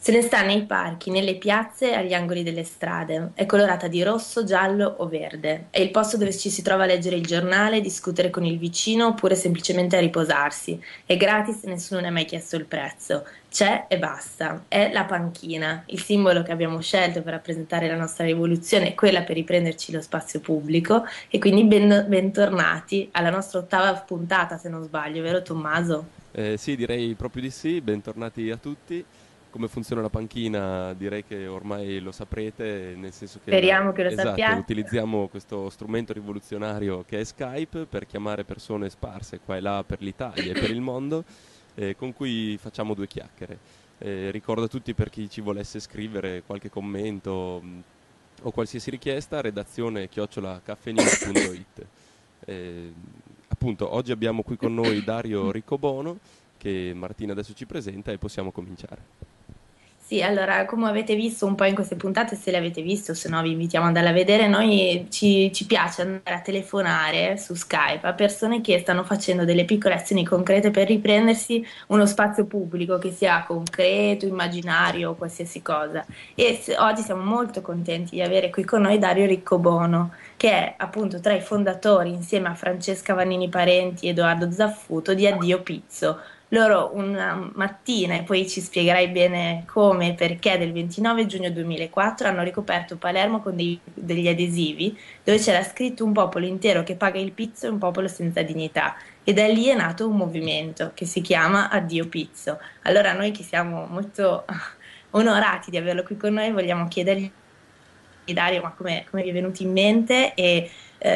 Se ne sta nei parchi, nelle piazze, agli angoli delle strade. È colorata di rosso, giallo o verde. È il posto dove ci si trova a leggere il giornale, discutere con il vicino oppure semplicemente a riposarsi. È gratis e nessuno ne ha mai chiesto il prezzo. C'è e basta. È la panchina, il simbolo che abbiamo scelto per rappresentare la nostra rivoluzione, quella per riprenderci lo spazio pubblico. E quindi bentornati alla nostra ottava puntata, se non sbaglio, vero Tommaso? Sì, direi proprio di sì, bentornati a tutti. Come funziona la panchina direi che ormai lo saprete, nel senso che Speriamo che lo esatto, sappiate. utilizziamo questo strumento rivoluzionario che è Skype per chiamare persone sparse qua e là per l'Italia e per il mondo, con cui facciamo due chiacchiere. Ricordo a tutti, per chi ci volesse scrivere qualche commento o qualsiasi richiesta, redazione @caffenews.it. Eh, appunto, oggi abbiamo qui con noi Dario Riccobono, che Martina adesso ci presenta e possiamo cominciare. Sì, allora, come avete visto un po' in queste puntate, se le avete viste o se no vi invitiamo ad andare a vedere, noi ci piace andare a telefonare su Skype a persone che stanno facendo delle piccole azioni concrete per riprendersi uno spazio pubblico che sia concreto, immaginario o qualsiasi cosa. Oggi siamo molto contenti di avere qui con noi Dario Riccobono, che è appunto tra i fondatori, insieme a Francesca Vannini Parenti e Edoardo Zaffuto, di Addio Pizzo. Loro una mattina, e poi ci spiegherai bene come e perché, del 29 giugno 2004 hanno ricoperto Palermo con degli adesivi dove c'era scritto: un popolo intero che paga il pizzo e un popolo senza dignità. E da lì è nato un movimento che si chiama Addio Pizzo. Allora noi che siamo molto onorati di averlo qui con noi, vogliamo chiedergli, Dario, ma come vi è venuto in mente e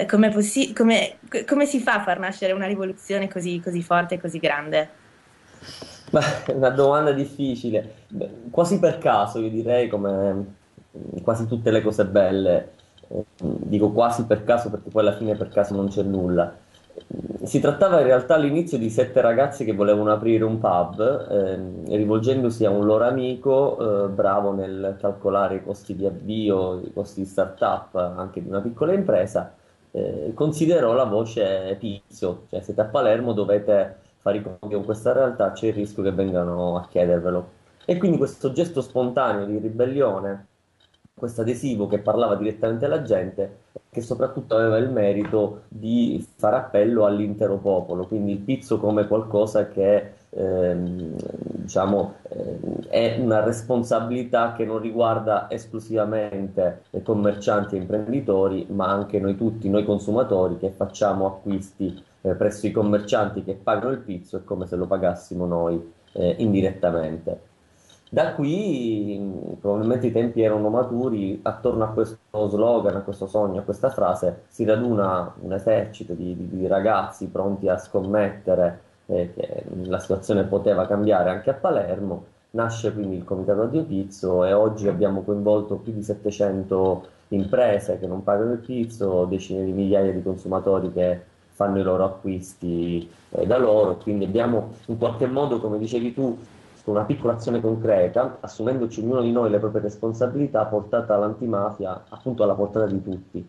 come si fa a far nascere una rivoluzione così forte e così grande? Beh, è una domanda difficile. Beh, quasi per caso, io direi, come quasi tutte le cose belle. Dico quasi per caso perché poi alla fine per caso non c'è nulla. Si trattava in realtà all'inizio di sette ragazzi che volevano aprire un pub, rivolgendosi a un loro amico, bravo nel calcolare i costi di avvio, i costi di startup anche di una piccola impresa. Considerò la voce Pizzo, cioè siete a Palermo, dovete fare i conti con questa realtà, c'è il rischio che vengano a chiedervelo. E quindi questo gesto spontaneo di ribellione, questo adesivo che parlava direttamente alla gente, che soprattutto aveva il merito di fare appello all'intero popolo, quindi il pizzo come qualcosa che diciamo, è una responsabilità che non riguarda esclusivamente i commercianti e imprenditori, ma anche noi tutti, noi consumatori che facciamo acquisti presso i commercianti che pagano il pizzo, è come se lo pagassimo noi indirettamente. Da qui probabilmente i tempi erano maturi, attorno a questo slogan, a questo sogno, a questa frase, si raduna un esercito di ragazzi pronti a scommettere che la situazione poteva cambiare anche a Palermo. Nasce quindi il Comitato Addio Pizzo e oggi abbiamo coinvolto più di 700 imprese che non pagano il pizzo, decine di migliaia di consumatori che fanno i loro acquisti da loro, quindi abbiamo in qualche modo, come dicevi tu, con una piccola azione concreta, assumendoci ognuno di noi le proprie responsabilità, portata l'antimafia appunto alla portata di tutti.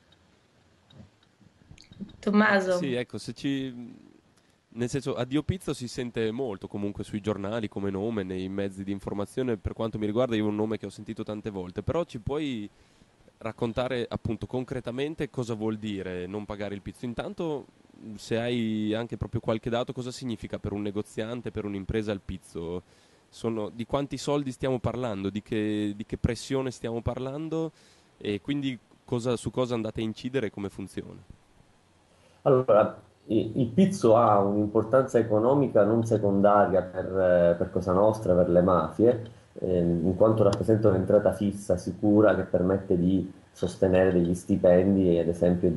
Sì, Tommaso. ecco, se ci... Nel senso, Addio Pizzo si sente molto comunque sui giornali come nome, nei mezzi di informazione. Per quanto mi riguarda, io è un nome che ho sentito tante volte, però ci puoi raccontare appunto concretamente cosa vuol dire non pagare il pizzo? Intanto, se hai anche proprio qualche dato, cosa significa per un negoziante, per un'impresa il pizzo? Di quanti soldi stiamo parlando? Di che pressione stiamo parlando? E quindi su cosa andate a incidere e come funziona? Allora, il pizzo ha un'importanza economica non secondaria per Cosa Nostra, per le mafie, in quanto rappresenta un'entrata fissa, sicura, che permette di sostenere degli stipendi, ad esempio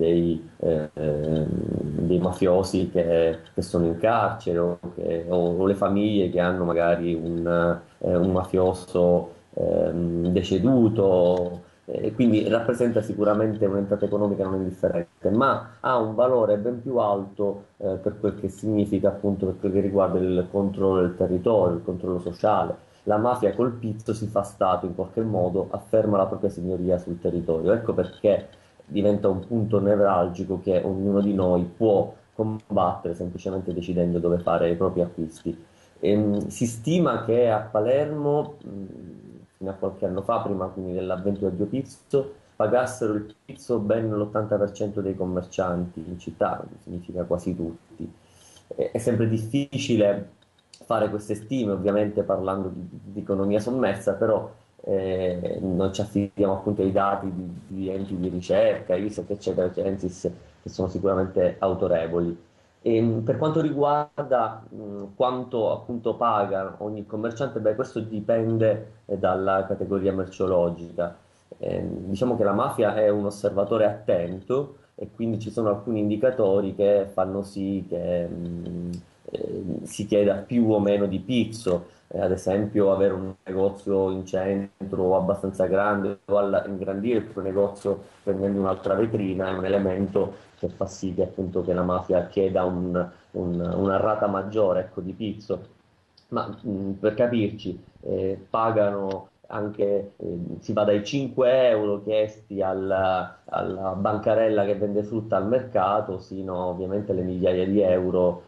dei mafiosi che sono in carcere o le famiglie che hanno magari un mafioso deceduto. Quindi rappresenta sicuramente un'entrata economica non indifferente, ma ha un valore ben più alto per quel che significa appunto per quel che riguarda il controllo del territorio, il controllo sociale. La mafia col pizzo si fa Stato in qualche modo, afferma la propria signoria sul territorio. Ecco perché diventa un punto nevralgico che ognuno di noi può combattere semplicemente decidendo dove fare i propri acquisti. Si stima che a Palermo, fino a qualche anno fa, prima quindi dell'avvento del Biopizzo, pagassero il pizzo ben l'80% dei commercianti in città, significa quasi tutti. È sempre difficile fare queste stime, ovviamente parlando di economia sommersa, però non ci affidiamo appunto ai dati di enti di ricerca, ISEC, eccetera, Censis, che sono sicuramente autorevoli. Per quanto riguarda quanto appunto paga ogni commerciante, beh, questo dipende dalla categoria merceologica. Diciamo che la mafia è un osservatore attento e quindi ci sono alcuni indicatori che fanno sì che si chieda più o meno di pizzo, ad esempio avere un negozio in centro abbastanza grande o ingrandire il proprio negozio prendendo un'altra vetrina è un elemento che fa sì che appunto che la mafia chieda una rata maggiore, ecco, di pizzo. Ma per capirci, pagano anche, si va dai 5 euro chiesti alla bancarella che vende frutta al mercato, sino ovviamente alle migliaia di euro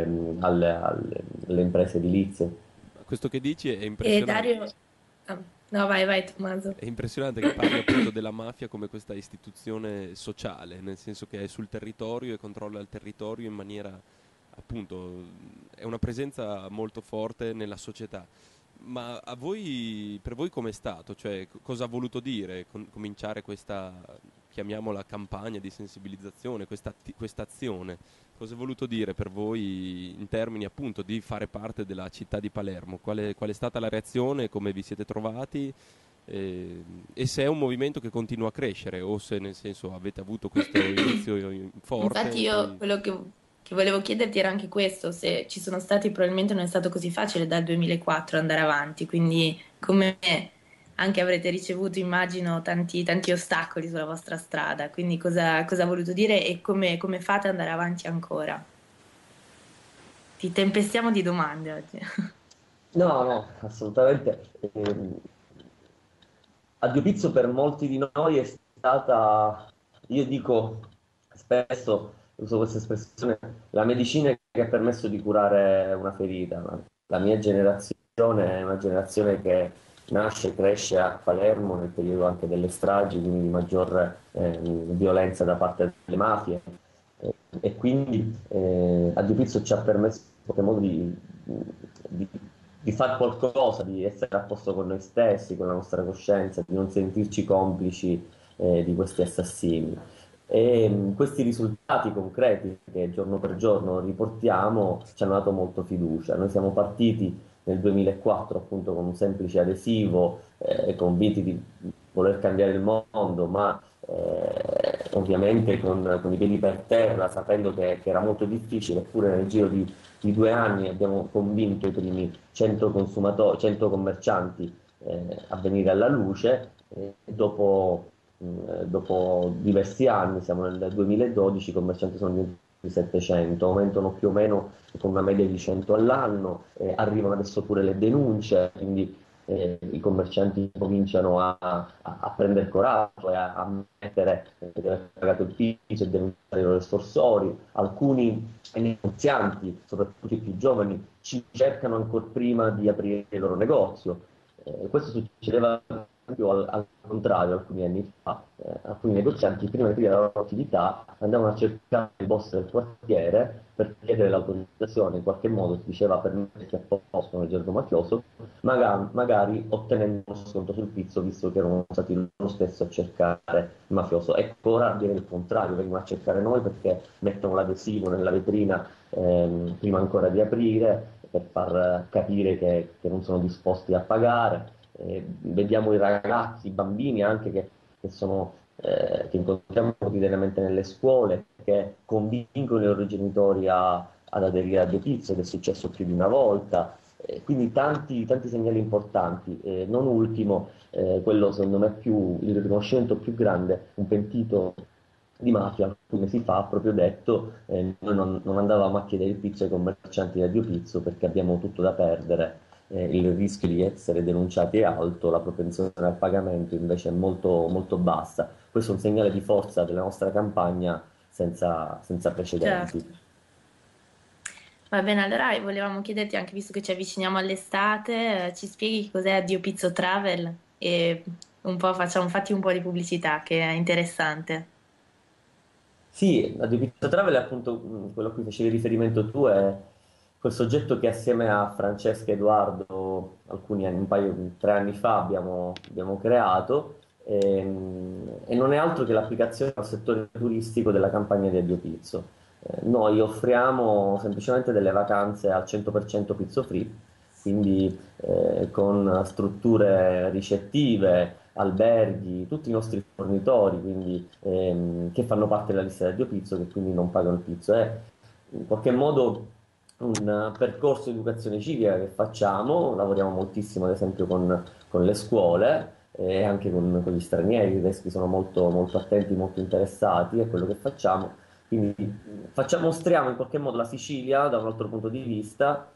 alle imprese edilizie. Questo che dici è E impressionante. Dario... ah, no, vai, vai, Tommaso. È impressionante che parli appunto della mafia come questa istituzione sociale, nel senso che è sul territorio e controlla il territorio in maniera, appunto, è una presenza molto forte nella società. Ma a voi, per voi com'è stato? Cioè, cosa ha voluto dire cominciare questa, chiamiamola campagna di sensibilizzazione, questa azione? Cosa ha voluto dire per voi in termini appunto di fare parte della città di Palermo? Qual è stata la reazione? Come vi siete trovati? E se è un movimento che continua a crescere o se nel senso avete avuto questo inizio forte Infatti e io poi... che volevo chiederti era anche questo, se ci sono stati, probabilmente non è stato così facile dal 2004 andare avanti, quindi come me anche avrete ricevuto, immagino, tanti ostacoli sulla vostra strada, quindi cosa ha voluto dire e come fate ad andare avanti ancora? Ti tempestiamo di domande oggi. No, no, assolutamente. Addio Pizzo per molti di noi è stata, io dico spesso, uso questa espressione, la medicina che ha permesso di curare una ferita. La mia generazione è una generazione che nasce e cresce a Palermo nel periodo anche delle stragi, quindi di maggior violenza da parte delle mafie. E quindi Addio Pizzo ci ha permesso in qualche modo di, di fare qualcosa, di essere a posto con noi stessi, con la nostra coscienza, di non sentirci complici di questi assassini. E questi risultati concreti che giorno per giorno riportiamo ci hanno dato molto fiducia. Noi siamo partiti nel 2004 appunto con un semplice adesivo, convinti di voler cambiare il mondo, ma ovviamente con i piedi per terra, sapendo che era molto difficile, eppure nel giro di 2 anni abbiamo convinto i primi 100 consumatori, 100 commercianti a venire alla luce. Dopo diversi anni, siamo nel 2012, i commercianti sono diventati 700, aumentano più o meno con una media di 100 all'anno, arrivano adesso pure le denunce, quindi i commercianti cominciano a prendere coraggio e a ammettere di aver pagato il pizzo e denunciare i loro estorsori. Alcuni negozianti, soprattutto i più giovani, ci cercano ancora prima di aprire il loro negozio. Questo succedeva proprio al contrario alcuni anni fa. Alcuni negozianti prima di aprire la loro attività andavano a cercare il boss del quartiere per chiedere l'autorizzazione, in qualche modo si diceva per mettersi a posto nel gergo mafioso, magari ottenendo uno sconto sul pizzo, visto che erano stati loro stessi a cercare il mafioso. Ecco, ora avviene il contrario, vengono a cercare noi perché mettono l'adesivo nella vetrina prima ancora di aprire, per far capire che non sono disposti a pagare. Vediamo i ragazzi, i bambini anche che incontriamo quotidianamente nelle scuole, che convincono i loro genitori ad aderire a Dio Pizzo, ed è successo più di una volta. Quindi tanti segnali importanti. Non ultimo, quello secondo me il riconoscimento più grande, un pentito di mafia alcuni mesi fa ha proprio detto noi non andavamo a chiedere il pizzo ai commercianti da Dio Pizzo perché abbiamo tutto da perdere, il rischio di essere denunciati è alto, la propensione al pagamento invece è molto, molto bassa. Questo è un segnale di forza della nostra campagna senza precedenti. Certo. Va bene, allora volevamo chiederti anche, visto che ci avviciniamo all'estate, ci spieghi che cos'è Addio Pizzo Travel e un po' facciamo fatti un po' di pubblicità, che è interessante. Sì, la The Pizza Travel è appunto quello a cui facevi riferimento tu, è quel soggetto che assieme a Francesca e Edoardo alcuni anni, 3 anni fa abbiamo creato e non è altro che l'applicazione al settore turistico della campagna di Addio Pizzo. Noi offriamo semplicemente delle vacanze al 100% pizzo free, quindi con strutture ricettive, alberghi, tutti i nostri fornitori, quindi, che fanno parte della lista del Dio Pizzo, che quindi non pagano il pizzo. È in qualche modo un percorso di educazione civica che facciamo, lavoriamo moltissimo ad esempio con le scuole e anche con gli stranieri, i tedeschi sono molto, molto attenti, molto interessati a quello che facciamo. Quindi mostriamo in qualche modo la Sicilia da un altro punto di vista,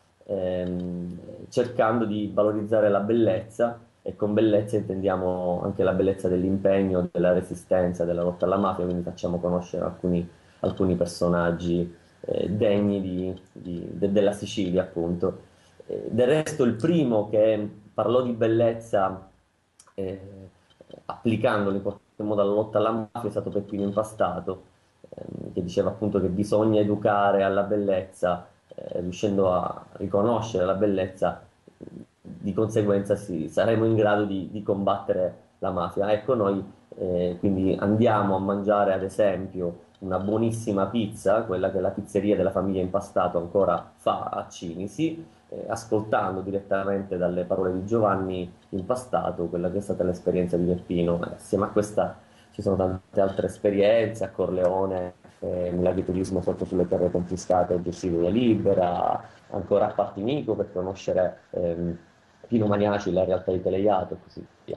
cercando di valorizzare la bellezza, e con bellezza intendiamo anche la bellezza dell'impegno, della resistenza, della lotta alla mafia, quindi facciamo conoscere alcuni personaggi degni della Sicilia, appunto. Del resto, il primo che parlò di bellezza eh, applicandolo in qualche modo alla lotta alla mafia è stato Peppino Impastato, che diceva appunto che bisogna educare alla bellezza, riuscendo a riconoscere la bellezza, di conseguenza saremo in grado di combattere la mafia. Ecco, noi quindi andiamo a mangiare ad esempio una buonissima pizza, quella che la pizzeria della famiglia Impastato ancora fa a Cinisi, ascoltando direttamente dalle parole di Giovanni Impastato quella che è stata l'esperienza di Peppino. Assieme a questa ci sono tante altre esperienze, a Corleone, nell'agriturismo sotto sulle terre confiscate e gestite da Libera, ancora a Partinico per conoscere Pino Maniaci, la realtà di Teleiato e così via.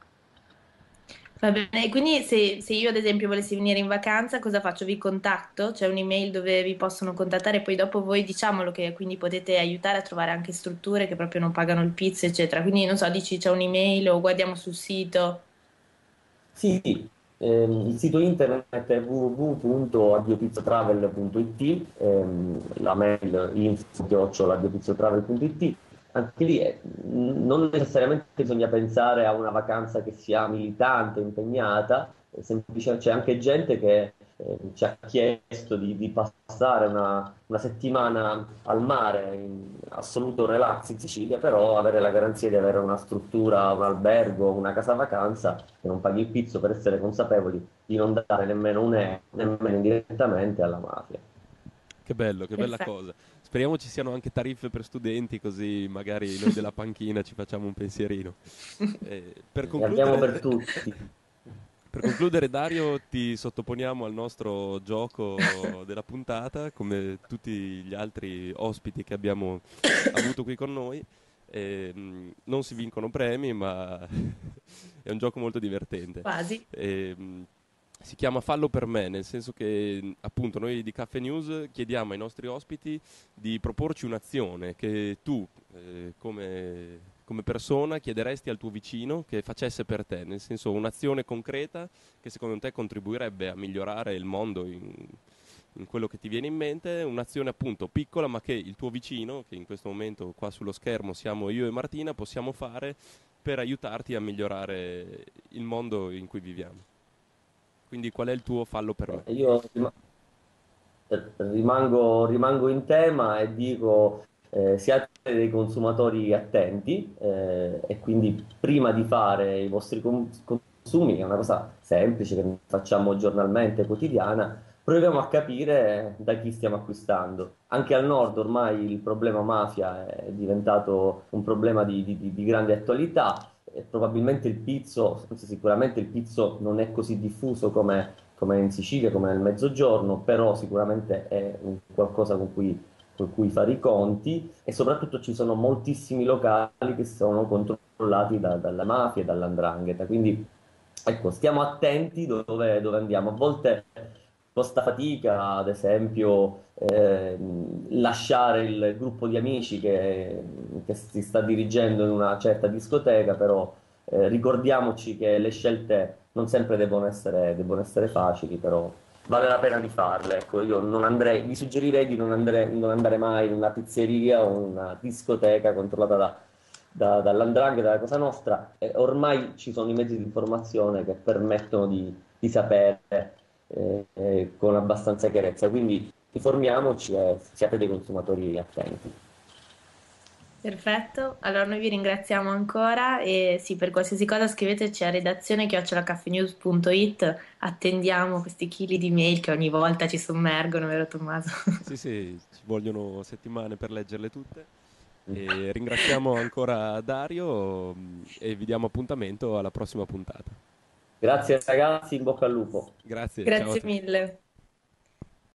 Va bene, quindi se io ad esempio volessi venire in vacanza, cosa faccio? Vi contatto? C'è un'email dove vi possono contattare e poi dopo voi diciamolo che quindi potete aiutare a trovare anche strutture che proprio non pagano il pizzo, eccetera. Quindi non so, dici c'è un'email o guardiamo sul sito. Sì, il sito internet è www.addiopizzatravel.it, la mail info@addiopizzatravel.it. Anche lì non necessariamente bisogna pensare a una vacanza che sia militante, impegnata, semplicemente c'è anche gente che ci ha chiesto di passare una settimana al mare in assoluto relax in Sicilia, però avere la garanzia di avere una struttura, un albergo, una casa vacanza che non paghi il pizzo, per essere consapevoli di non dare nemmeno un euro, nemmeno indirettamente alla mafia. Che bello, che bella Perfetto. cosa. Speriamo ci siano anche tariffe per studenti, così magari noi della panchina ci facciamo un pensierino. Per Ne abbiamo concludere, per tutti. per concludere, Dario, ti sottoponiamo al nostro gioco della puntata, come tutti gli altri ospiti che abbiamo avuto qui con noi. Non si vincono premi, ma è un gioco molto divertente. Quasi. Si chiama Fallo per me, nel senso che appunto noi di Caffè News chiediamo ai nostri ospiti di proporci un'azione che tu, come persona, chiederesti al tuo vicino che facesse per te, nel senso un'azione concreta che secondo te contribuirebbe a migliorare il mondo in quello che ti viene in mente, un'azione appunto piccola ma che il tuo vicino, che in questo momento qua sullo schermo siamo io e Martina, possiamo fare per aiutarti a migliorare il mondo in cui viviamo. Quindi qual è il tuo fallo per me? Io rimango in tema e dico siate dei consumatori attenti, e quindi prima di fare i vostri consumi, che è una cosa semplice che facciamo giornalmente, quotidiana, proviamo a capire da chi stiamo acquistando. Anche al nord ormai il problema mafia è diventato un problema di grande attualità. Probabilmente il pizzo, anzi sicuramente il pizzo non è così diffuso come in Sicilia, come nel Mezzogiorno, però sicuramente è un qualcosa con cui fare i conti, e soprattutto ci sono moltissimi locali che sono controllati dalla mafia e dall''ndrangheta, quindi ecco, stiamo attenti dove andiamo. A volte costa fatica, ad esempio, lasciare il gruppo di amici che si sta dirigendo in una certa discoteca, però ricordiamoci che le scelte non sempre devono essere facili, però vale la pena di farle. Ecco, io non andrei, vi suggerirei di non andare mai in una pizzeria o in una discoteca controllata dall''ndrangheta, dalla Cosa Nostra. Ormai ci sono i mezzi di informazione che permettono di sapere con abbastanza chiarezza, quindi informiamoci e siate dei consumatori attenti. Perfetto, allora noi vi ringraziamo ancora e sì, per qualsiasi cosa scriveteci a redazione@caffenews.it, attendiamo questi chili di mail che ogni volta ci sommergono, vero Tommaso? Sì, sì, ci vogliono settimane per leggerle tutte. E ringraziamo ancora Dario e vi diamo appuntamento alla prossima puntata. Grazie ragazzi, in bocca al lupo. Grazie, ciao a Grazie tutti. mille.